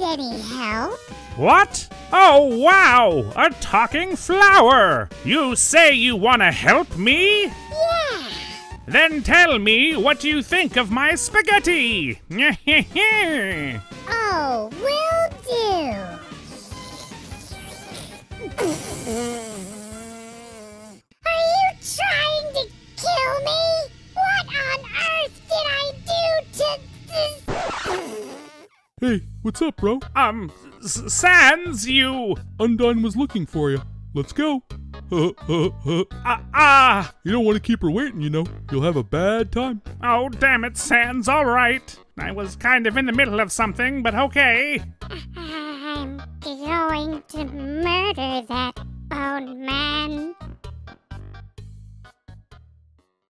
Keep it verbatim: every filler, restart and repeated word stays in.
any help. What? Oh, wow! A talking flower! You say you want to help me? Yeah. Then tell me what you think of my spaghetti! Oh, will do. Are you trying to kill me? What on earth did I do to this? Hey, what's up, bro? Um, S- Sans, you... Undine was looking for you. Let's go. Ah, ah! You don't want to keep her waiting, you know. You'll have a bad time. Oh, damn it, Sans, all right. I was kind of in the middle of something, but okay. I'm going to murder that bone man.